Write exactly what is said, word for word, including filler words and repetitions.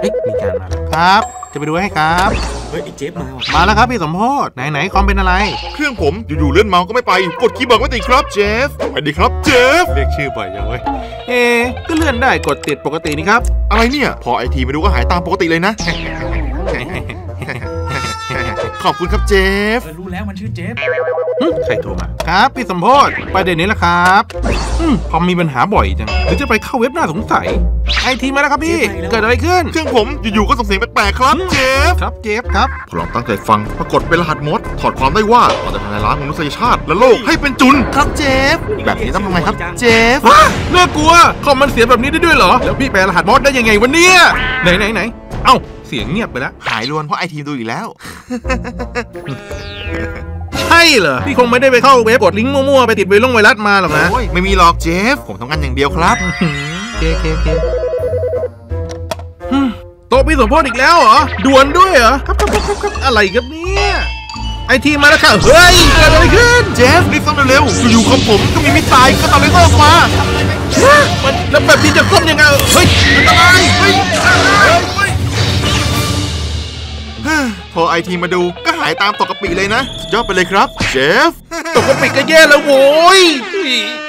เอ๊ะมีการมาครับจะไปดูให้ครับเฮ้ยไอ้เจฟมาว่ะมาแล้วครับพี่สมโพธไหนๆคอมเป็นอะไรเครื่องผมอยู่ๆเลื่อนเมาส์ก็ไม่ไปกดคีย์บอร์ดไม่ติดครับเจฟสวัสดีครับเจฟเรียกชื่อบ่อยจังเว้ยเอ๊ก็เลื่อนได้กดติดปกตินี่ครับอะไรเนี่ยพอไอทีมาดูก็หายตามปกติเลยนะขอบคุณครับเจฟรู้แล้วมันชื่อเจฟใครโทรมาครับพี่สมโพธประเด็นนี้แหละครับคอมมีปัญหาบ่อยจังหรือจะไปเข้าเว็บน่าสงสัยไอทีมาแล้วครับพี่เกิดอะไรขึ้นเครื่องผมอยู่ๆก็ส่งเสียงแปลกๆครับเจฟครับเจฟครับลองตั้งใจฟังปรากฏเป็นรหัสมดถอดความได้ว่าเราจะทำลายล้างมนุษยชาติและโลกให้เป็นจุนครับเจฟแบบนี้ต้องทำไงครับเจฟน่ากลัวคอมมันเสียแบบนี้ได้ด้วยเหรอแล้วพี่แปลรหัสมดได้ยังไงวะเนี่ยไหนไหนไหนเอ้าเสียงเงียบไปแล้วหายรวนเพราะไอทีดูอีกแล้วใช่เหรอพี่คงไม่ได้ไปเข้าเว็บกดลิงก์มั่วๆไปติดไวรัสไวรัสมาหรอกนะไม่มีหรอกเจฟผมทำงานอย่างเดียวครับเคเคเคโต๊ะพี่สมโพธอีกแล้วเหรอด่วนด้วยเหรอครับครับครับครับอะไรครับเนี่ยไอทีมาแล้วค่ะเฮ้ยเกิดอะไรขึ้นเจฟรีบซ่อมเร็วๆอยู่ๆของผมก็มีมิสไซล์ก็ตอนเลเซอร์ออกมาแล้วแบบนี้จะซ่อมยังไงเฮ้ยอันตรายเฮ้ยพอไอทีมาดูก็หายตามปกติเลยนะสุดยอดไปเลยครับเจฟปกติก็แย่แล้วโว้ย